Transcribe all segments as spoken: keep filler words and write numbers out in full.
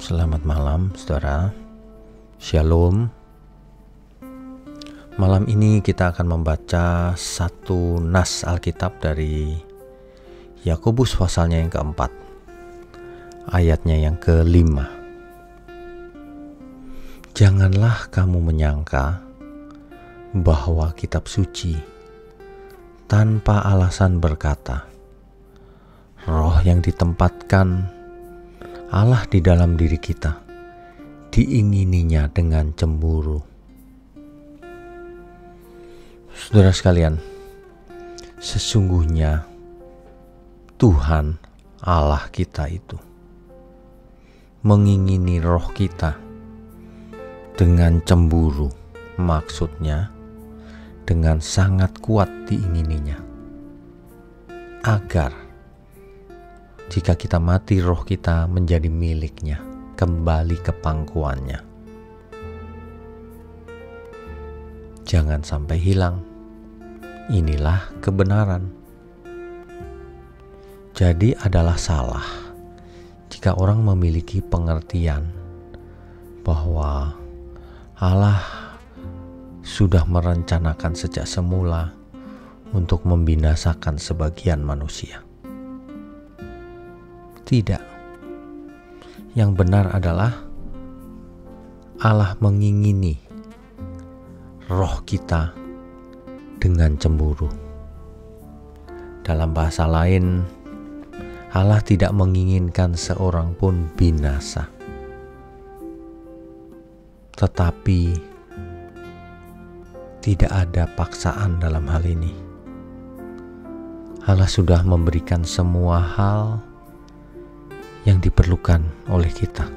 Selamat malam, saudara. Shalom. Malam ini kita akan membaca satu nas Alkitab dari Yakobus pasalnya yang keempat, ayatnya yang kelima. Janganlah kamu menyangka bahwa kitab suci tanpa alasan berkata, roh yang ditempatkan Allah di dalam diri kita diingininya dengan cemburu. Saudara sekalian, sesungguhnya Tuhan Allah kita itu mengingini roh kita dengan cemburu, maksudnya dengan sangat kuat diingininya, agar jika kita mati, roh kita menjadi miliknya, kembali ke pangkuannya. Jangan sampai hilang. Inilah kebenaran. Jadi adalah salah jika orang memiliki pengertian bahwa Allah sudah merencanakan sejak semula untuk membinasakan sebagian manusia. Tidak. Yang benar adalah Allah mengingini roh kita dengan cemburu. Dalam bahasa lain, Allah tidak menginginkan seorang pun binasa. Tetapi tidak ada paksaan dalam hal ini. Allah sudah memberikan semua hal yang diperlukan oleh kita.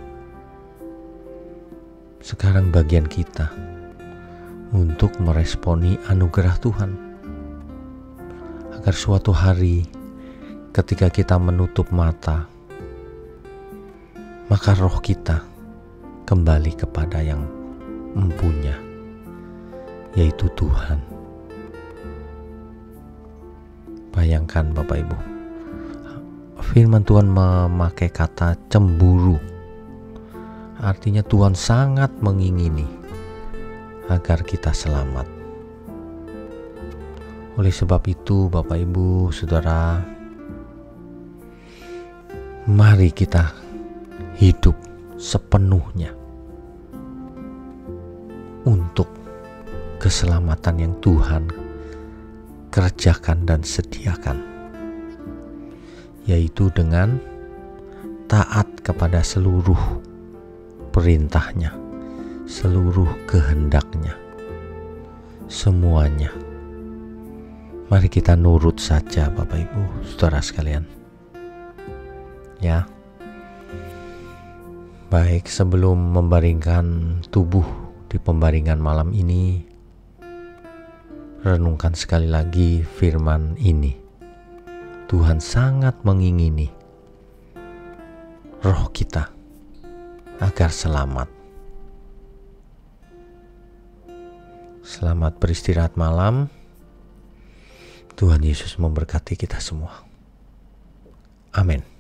Sekarang bagian kita untuk meresponi anugerah Tuhan, agar suatu hari ketika kita menutup mata, maka roh kita kembali kepada yang empunya, yaitu Tuhan. Bayangkan Bapak Ibu, firman Tuhan memakai kata cemburu. Artinya Tuhan sangat mengingini agar kita selamat. Oleh sebab itu, Bapak Ibu, Saudara, mari kita hidup sepenuhnya untuk keselamatan yang Tuhan kerjakan dan sediakan, yaitu dengan taat kepada seluruh perintahnya, seluruh kehendaknya, semuanya. Mari kita nurut saja Bapak Ibu, Saudara sekalian. Ya. Baik, sebelum membaringkan tubuh di pembaringan malam ini, renungkan sekali lagi firman ini. Tuhan sangat mengingini roh kita agar selamat. Selamat beristirahat malam. Tuhan Yesus memberkati kita semua. Amin.